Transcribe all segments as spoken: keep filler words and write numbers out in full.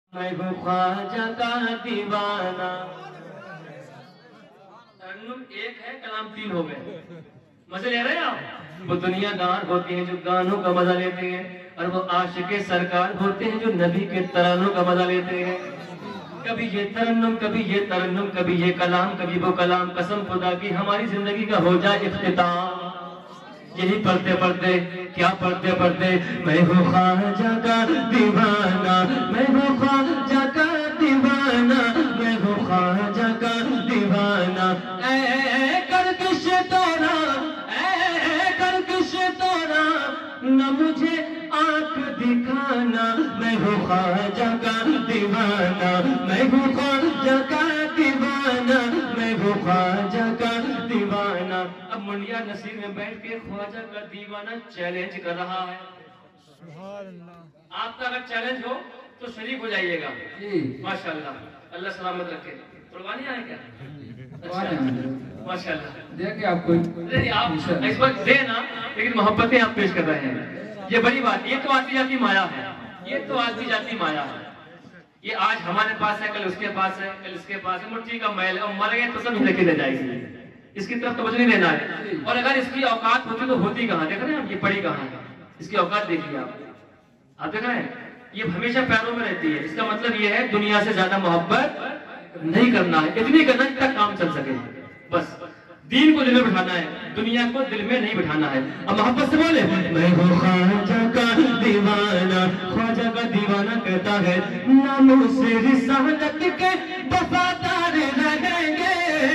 میں ہوں خواجہ کا دیوانہ. ترنم ایک ہے، کلام تین ہو گئے. مزے لے رہے ہیں آپ؟ وہ دنیا دار ہوتے ہیں جو گانوں کا مزہ لیتے ہیں، اور وہ عاشق سرکار ہوتے ہیں جو نبی کے ترانوں کا مزہ لیتے ہیں. کبھی یہ ترنم، کبھی یہ ترنم، کبھی یہ کلام، کبھی وہ کلام. قسم خدا کی ہماری زندگی کا ہو جائے اختتام. یہی پڑھتے پڑھتے، کیا پڑھتے پڑھتے، میں ہوں خواجہ کا دیوانہ، میں ہوں خواجہ کا دیوانہ، میں ہوں خواجہ کا دیوانہ. اے گردش تورا، اے گردش تورا، نہ مجھے آنکھ دکھانا. میں ہوں خواجہ کا دیوانہ، میں ہوں خواجہ کا دیوانہ، میں ہوں خواجہ کا دیوانہ. اب منڈیا نصیر میں بیٹھ کے خواجہ کا دیوانہ چیلنج کر رہا ہے. آپ کا اگر چیلنج ہو تو شریک ہو جائیے گا. ماشاءاللہ، اللہ سلامت رکھے. قربانی آئے کیا؟ ماشاءاللہ. دیکھیں آپ کوئی آپ اس وقت دے نا، لیکن محبتیں آپ پیش کر رہے ہیں. یہ بڑی بات. یہ تو آتی جاتی مایا ہے، یہ تو آتی جاتی مایا ہے. یہ آج ہمارے پاس ہے، کل اس کے پاس ہے، کل اس کے پاس ہے. مٹھی کا میل، اور مر گئے تو سب ہی لے جائے گی. اس کی طرف توجہ نہیں دینا ہے. اور اگر اس کی اوقات ہوتی تو ہوتی کہاں؟ دیکھ رہے ہیں آپ، یہ پڑی کہاں ہے. اس کی اوقات دیکھیے آپ. آپ دیکھ رہے ہیں یہ ہمیشہ پیروں میں رہتی ہے. اس کا مطلب یہ ہے دنیا سے زیادہ محبت نہیں کرنا ہے. اتنی کرنا جب تک کام چل سکے. بس دین کو دل میں بٹھانا ہے، دنیا کو دل میں نہیں بٹھانا ہے. اب محبت سے بولے، میں ہوں خواجہ کا دیوانہ. خواجہ کا دیوانہ کہتا ہے نام سے رسالت کے وفادار رہیں گے.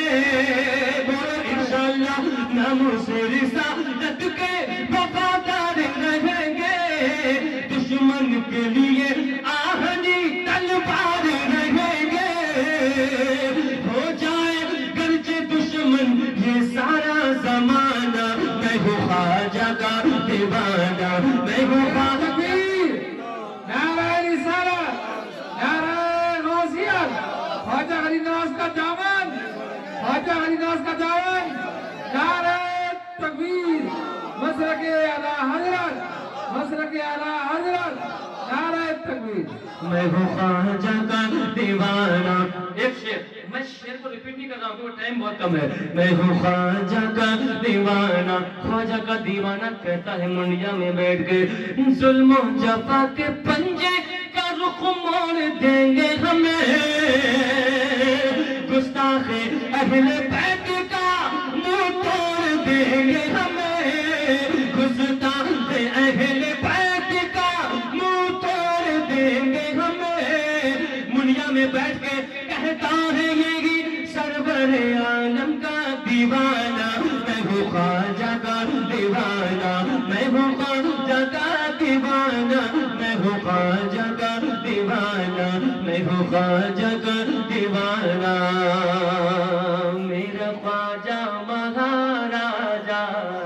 بولو انشاءاللہ، نام سے رسالت کے وفادار رہیں گے. دشمن کے لیے آہنی تلوار رہیں گے. ہو جائے گرچہ دشمن یہ سارا زمانہ. میں ہوں خواجہ کا دیوانہ، میں ہوں خواجہ کی. نعرہ رسالت، نعرہ غوثیت، خواجہ غریب نواز کا دامن، خواجہ غریب نواز کا دامن. نعرہ تکبیر، مسلک اعلیٰ حضرت، مسلک اعلیٰ حضرت. نعرہ تکبیر. میں ہوں خواجہ کا دیوانہ. ایک شعر، میں شعر کو ریپیٹ نہیں کر رہا ہوں کیونکہ ٹائم بہت کم ہے. میں ہوں خواجہ کا دیوانہ. خواجہ کا دیوانہ کہتا ہے منڈیا میں بیٹھ کے ظلم و جفا کے پنجے کا رخ موڑ دیں گے ہمیں. گستاخ اہل بیت کا منہ توڑ دیں گے ہمیں. گستاخ اہل بیت کا منہ توڑ دیں گے ہمیں. منڈیا میں بیٹھ کے کہتا ہے یہ سرور عالم کا دیوانہ. میں ہوں خواجہ کا دیوانہ، میں ہوں خواجہ کا دیوانہ، میں ہوں خواجہ کا دیوانہ، میں ہوں خواجہ کا دیوانہ. میرا خواجہ مہاراجا،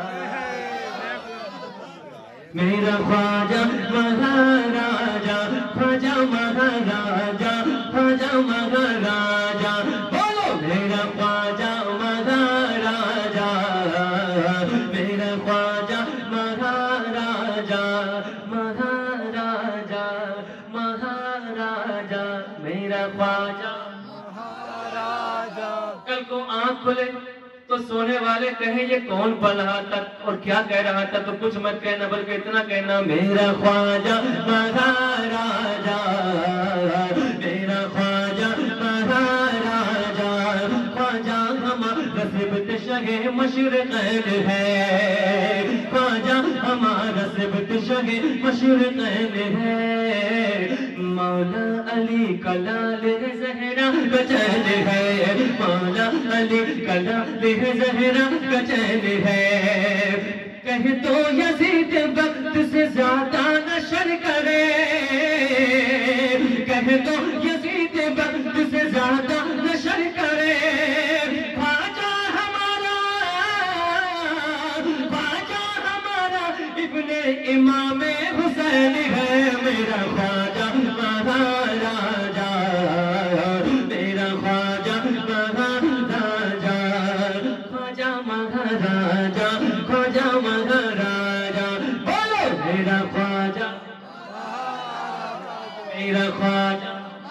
میرا خواجہ مہاراجا، خواجہ مہاراجا، خواجہ مہاراجا. بولو میرا خواجہ مہاراجا، میرا خواجہ مہاراجا، مہاراجا، مہاراجا، میرا خواجہ مہاراجا. کل کو آنکھ کھلے تو سونے والے کہیں یہ کون پڑھ رہا تھا اور کیا کہہ رہا تھا. تو کچھ مت کہنا بلکہ اتنا کہنا میرا خواجہ مہاراجا، میرا خواجہ مہاراجا. خواجہ ہمارا سبت شہ مشرقین ہے، خواجہ ہمارا سبت شہ مشرقین ہے. مولا علی کا لال زہرا کا چین ہے، مولا علی کا لال زہرا کا چین ہے. کہہ تو یزید وقت سے زیادہ نشر کرے، کہہ تو یزید وقت سے زیادہ نشر کرے. خواجہ ہمارا، خواجہ ہمارا ابن امام حسین ہے. میرا خواجہ مہاراجا، میرا خواجہ مہاراجا، خواجہ مہاراجا، خواجہ مہاراجا. بولو میرا خواجہ، میرا خواجہ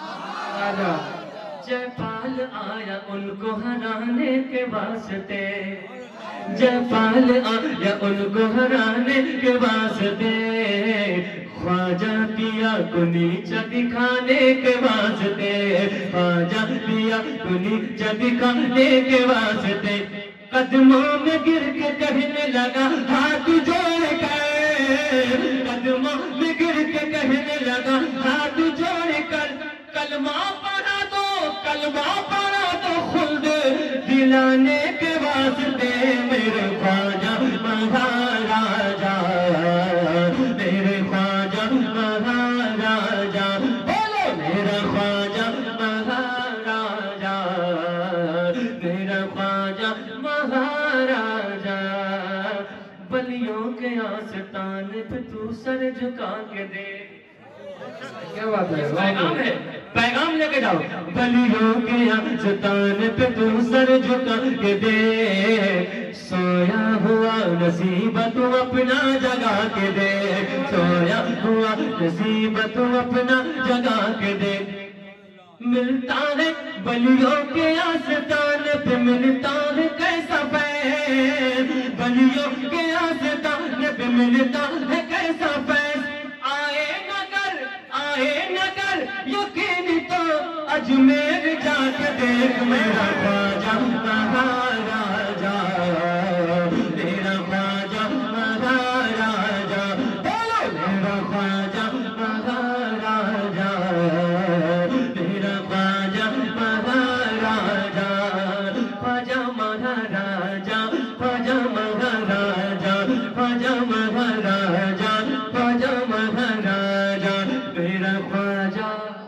خواجہ جے پال آیا ان کو ہرانے کے واسطے، جے پال آیا ان کو ہرانے کے واسطے، خواجہ پیا کو نیچا دکھانے کے واسطے، خواجہ پیا کو نیچا دکھانے کے واسطے، قدموں میں گر کے کہنے لگا ہاتھ جوڑ کر، قدموں میں گر کے کہنے لگا ہاتھ جوڑ کر، کلمہ پڑھا دو کلمہ پڑھا دو خلد دلانے کے واسطے، میرے خواجہ مہاراجا، میرے خواجہ مہاراجا، بولو میرا خواجہ مہاراجا، میرا خواجہ مہاراجا، بلیوں کے آستان پہ تو سر جھکا کے دے، کیا بات ہے؟ پیغام ہے، پیغام لے کے جاؤ، بلیوں کے آستان پہ تو سر جھکا کے دے، سویا ہوا نصیب تو اپنا جگا کے دے، سویا ہوا نصیب تو اپنا جگا کے دے، ملتا ہے بلیوں کے آستان پہ ملتا ہے کیسا فیض، بلیوں کے آستان پہ ملتا ہے کیسا فیض، آئے نگر آئے نگر یقین تو اجمیر جا کے دیکھ، میرا خواجہ مہاراجا، میرا خواجہ مہاراجا، بولو میرا خواجہ مہاراجا، میرا خواجہ مہاراجا، خواجہ مہاراجا، خواجہ مہاراجا، خواجہ مہاراجا، خواجہ مہاراجا، میرا خواجہ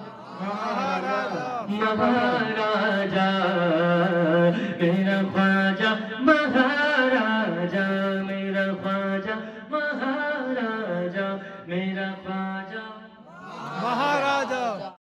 مہاراجا، میرا خواجہ مہاراجا، میرا خواجہ مہاراجا، میرا خواجہ